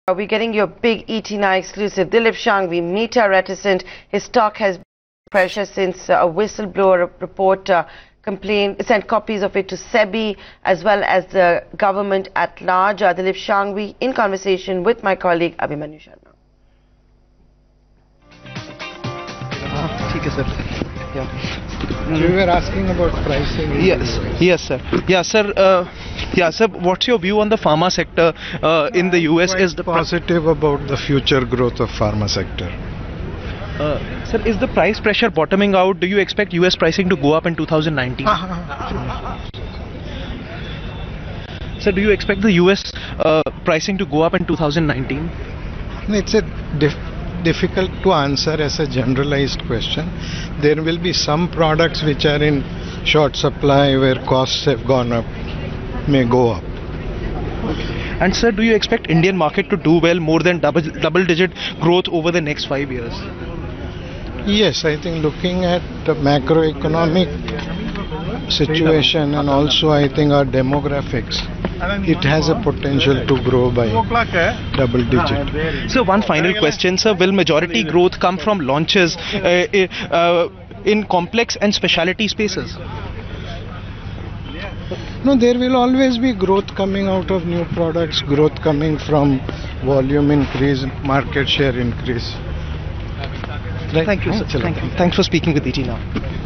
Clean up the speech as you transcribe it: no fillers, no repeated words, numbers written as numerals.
We're getting your big ET9 exclusive. Dilip Shanghvi, Meta reticent. His stock has been under pressure since a whistleblower report sent copies of it to SEBI as well as the government at large. Dilip Shanghvi in conversation with my colleague Abhimanyu Sharma. Okay, sir. Yeah. We were asking about pricing. Yes, sir. Yeah, sir. What's your view on the pharma sector in the US? Is the positive about the future growth of pharma sector? Sir, is the price pressure bottoming out? Do you expect US pricing to go up in 2019? Sir, do you expect the US pricing to go up in 2019? It's a difficult to answer as a generalized question. There will be some products which are in short supply where costs have gone up, may go up. And sir, do you expect Indian market to do well, more than double-digit growth over the next 5 years? Yes, I think looking at the macroeconomic situation and also I think our demographics, it has a potential to grow by double digit. So one final question, sir. Will majority growth come from launches in complex and specialty spaces? No, there will always be growth coming out of new products, growth coming from volume increase, market share increase. Thank you, sir. Thanks for speaking with ET now.